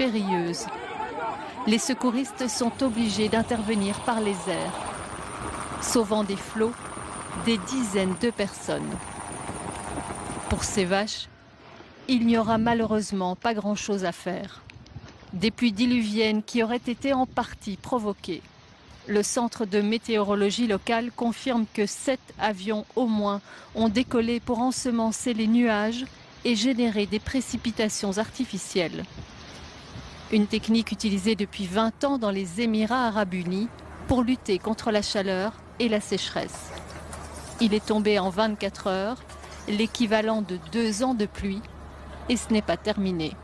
périlleuse. Les secouristes sont obligés d'intervenir par les airs, sauvant des flots des dizaines de personnes. Pour ces vaches, il n'y aura malheureusement pas grand-chose à faire. Des pluies diluviennes qui auraient été en partie provoquées. Le centre de météorologie locale confirme que 7 avions au moins ont décollé pour ensemencer les nuages et générer des précipitations artificielles. Une technique utilisée depuis 20 ans dans les Émirats arabes unis pour lutter contre la chaleur et la sécheresse. Il est tombé en 24 heures, l'équivalent de 2 ans de pluie, et ce n'est pas terminé.